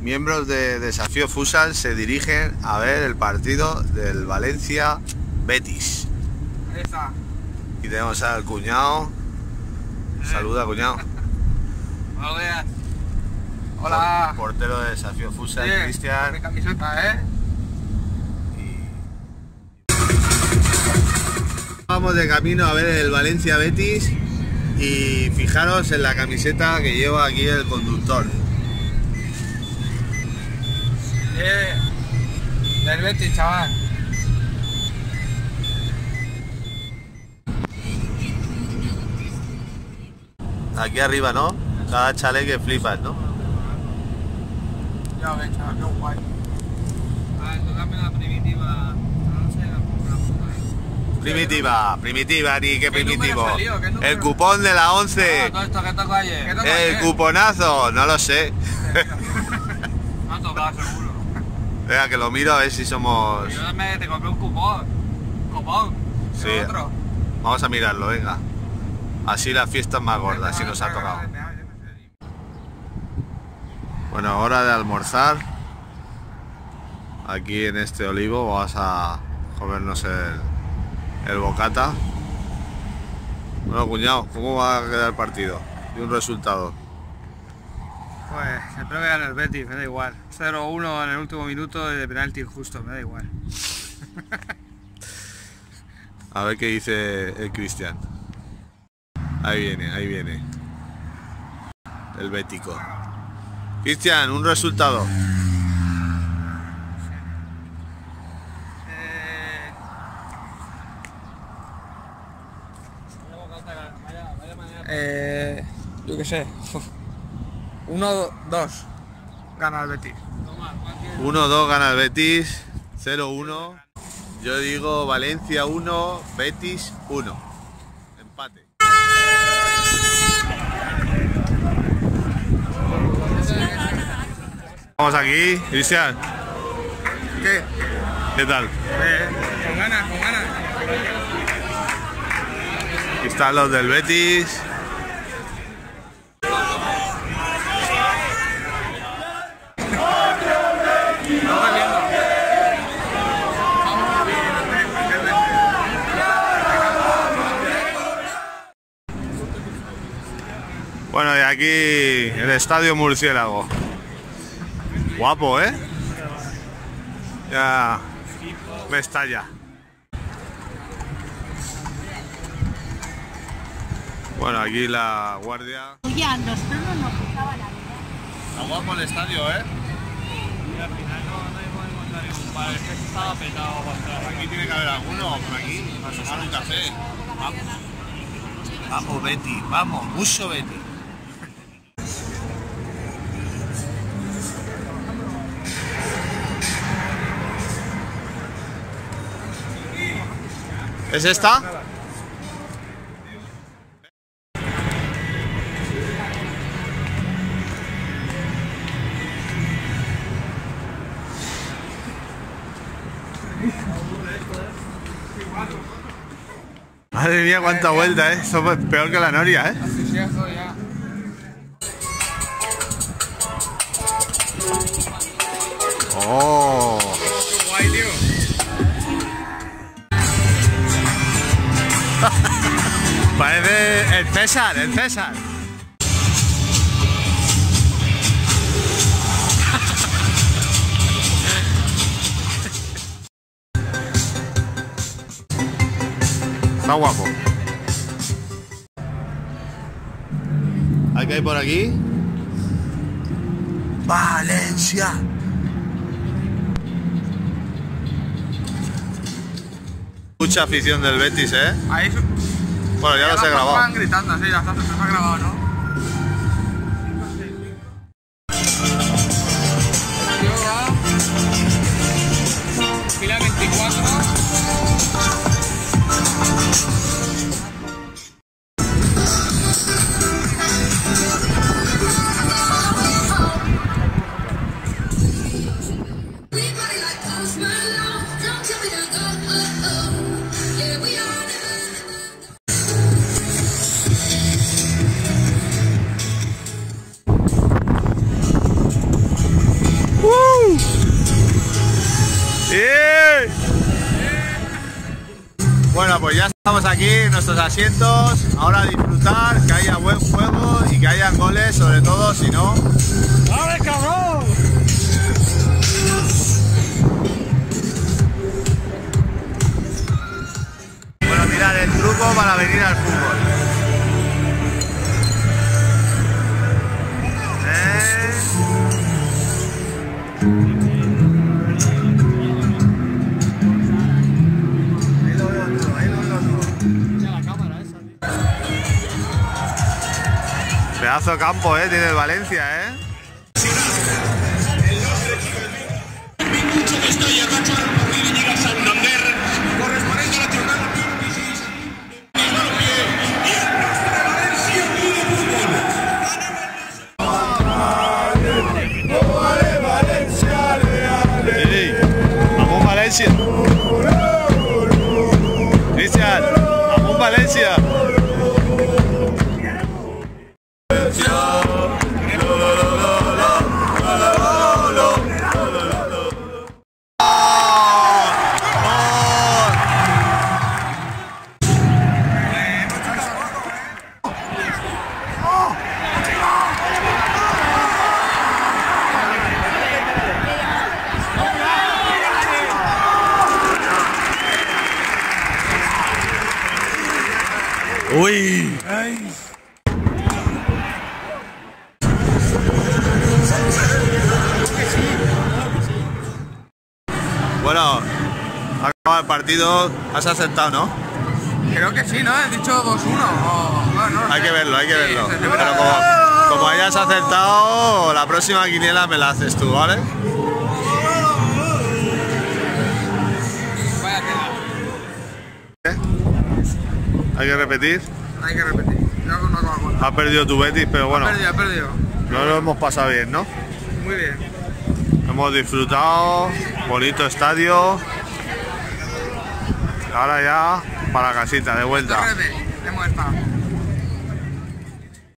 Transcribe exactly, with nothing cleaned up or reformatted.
miembros de Desafío Futsal se dirigen a ver el partido del Valencia Betis. Ahí está. Y tenemos al cuñado. Saluda, cuñado. Buenos días. Hola. Portero de Desafío Futsal, Sí, Cristian. mi camiseta, ¿eh? Vamos de camino a ver el Valencia Betis y fijaros en la camiseta que lleva aquí el conductor. Eh, del Betis, chaval. Aquí arriba, ¿no? Cada chale que flipas, ¿no? Ya ves, chaval, qué guay. A ver, tocame la primitiva. No sé, la Primitiva, primitiva, ni qué ¿Qué primitivo. número salió? ¿Qué número? El cupón de la Ah, once. todo esto que tocó ayer. ¿Qué tocó El ayer? cuponazo, no lo sé. No ha tocado seguro. Venga, que lo miro a ver si somos... Yo me te compré un cupón. ¿Cupón? Sí. Otro. Vamos a mirarlo, venga. Así la fiesta es más gorda, si nos ha tocado. Bueno, hora de almorzar. Aquí en este olivo vamos a comernos el, el bocata. Bueno, cuñado, ¿cómo va a quedar el partido? Y un resultado. Pues espero que gane el Betis, me da igual. cero uno en el último minuto y de penalti injusto, me da igual. A ver qué dice el Cristian. Ahí viene, ahí viene. El bético. Cristian, un resultado. Eh... Eh... Yo qué sé. uno dos. Gana el Betis. uno dos gana el Betis. cero uno. Yo digo Valencia uno, Betis uno. Empate. Vamos aquí, Cristian. ¿Qué? ¿Qué tal? Eh, con ganas, con ganas. Aquí están los del Betis. Bueno, y aquí el Estadio Murciélago. Guapo, ¿eh? Ya me estalla. Bueno, aquí la guardia. Oye, a nosotros no nos gustaba la vida. Está guapo el estadio, ¿eh? Y al final no, no hemos encontrado ningún bar, es que estaba petado bastante. Aquí tiene que haber alguno, por aquí, para tomar un café. Vamos, vamos Betty, vamos, mucho Betty. ¿Es esta? Madre mía, cuánta vuelta, ¿eh? Eso es peor que la noria, ¿eh? Así sí, eso ya. ¡Oh! Guay, tío. Parece el César, el César. Está guapo. ¿Qué hay por aquí? Valencia. Mucha afición del Betis, ¿eh? Ahí su... Bueno, ya los he grabado. Van gritando, sí, ya está, se ha grabado, ¿no? Fila veinticuatro. Bueno, pues ya estamos aquí en nuestros asientos. Ahora a disfrutar, que haya buen juego y que hayan goles, sobre todo, si no... ¡Dale, cabrón! Bueno, mirad el truco para venir al fútbol. ¿Eh? Ahí lo veo todo, ahí lo veo todo. Ya la cámara esa, tío. Pedazo de campo, eh, tiene el Valencia, eh. Valencia. Cristian, vamos Valencia. Uy. Ay. Bueno, acaba el partido, has acertado, ¿no? Creo que sí, ¿no? He dicho dos uno. O... Bueno, no hay sé. que verlo, hay que verlo. Sí, Pero como, como hayas acertado, la próxima quiniela me la haces tú, ¿vale? Vaya tela. ¿Eh? Hay que repetir. Hay que repetir. Yo hago una Coca-Cola. Ha perdido tu Betis, pero bueno, Ha perdido, ha perdido. no lo hemos pasado bien, ¿no? Muy bien. Hemos disfrutado, bonito estadio. Ahora ya para casita, de vuelta. Hemos estado.